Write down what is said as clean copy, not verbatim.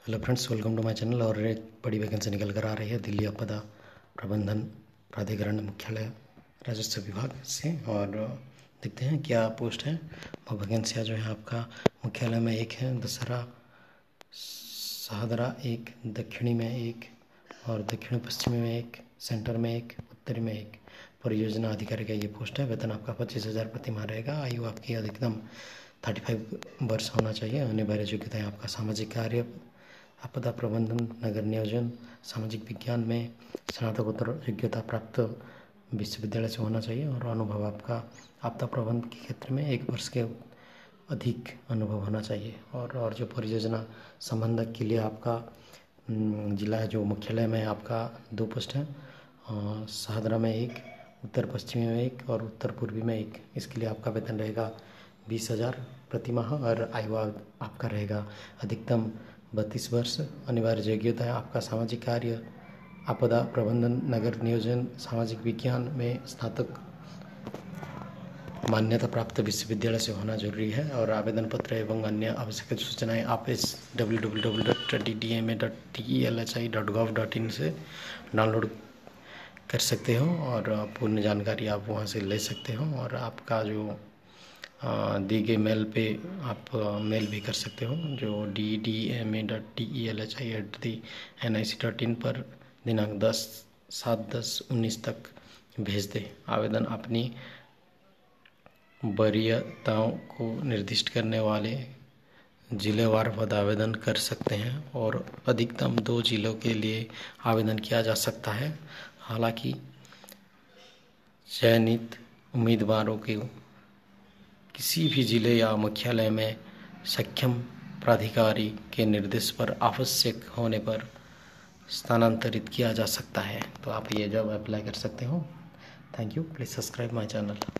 Hello friends, welcome to my channel. और एक बड़ी वैकेंसी निकल कर आ रही है दिल्ली आपदा प्रबंधन प्राधिकरण मुख्यालय राजस्व विभाग से। और देखते हैं क्या पोस्ट है। और वैकेंसियाँ जो है आपका मुख्यालय में एक है, दशहरा शाहदरा एक, दक्षिणी में एक और दक्षिण पश्चिमी में एक, सेंटर में एक, उत्तरी में एक। परियोजना अधिकारी का ये पोस्ट है। वेतन आपका 25,000 प्रति माह रहेगा। आयु आपकी अधिकतम 35 वर्ष होना चाहिए। अनिवार्य योग्यताएँ आपका सामाजिक कार्य, आपदा प्रबंधन, नगर नियोजन, सामाजिक विज्ञान में स्नातकोत्तर योग्यता प्राप्त विश्वविद्यालय से होना चाहिए। और अनुभव आपका आपदा प्रबंधन के क्षेत्र में 1 वर्ष के अधिक अनुभव होना चाहिए। और जो परियोजना संबंधक के लिए आपका जिला जो मुख्यालय में आपका 2 पोस्ट हैं, शाहदरा में 1, उत्तर पश्चिमी में 1 और उत्तर पूर्वी में 1। इसके लिए आपका वेतन रहेगा 20,000 प्रति माह और आयु आपका रहेगा अधिकतम 32 वर्ष। अनिवार्य योग्यता है आपका सामाजिक कार्य, आपदा प्रबंधन, नगर नियोजन, सामाजिक विज्ञान में स्नातक मान्यता प्राप्त विश्वविद्यालय से होना जरूरी है। और आवेदन पत्र एवं अन्य आवश्यक सूचनाएं आप इस www.dma.telhi.gov.in से डाउनलोड कर सकते हो और पूर्ण जानकारी आप वहां से ले सकते हो। और आपका जो दी गई मेल पे आप मेल भी कर सकते हो, जो ddma.telhi@nic.in पर दिनांक 10/7/19 तक भेज दें। आवेदन अपनी वरीयताओं को निर्दिष्ट करने वाले जिलेवार पद आवेदन कर सकते हैं और अधिकतम 2 जिलों के लिए आवेदन किया जा सकता है। हालांकि चयनित उम्मीदवारों के किसी भी जिले या मुख्यालय में सक्षम प्राधिकारी के निर्देश पर आवश्यक होने पर स्थानांतरित किया जा सकता है। तो आप ये जॉब अप्लाई कर सकते हो। Thank you. Please subscribe my channel.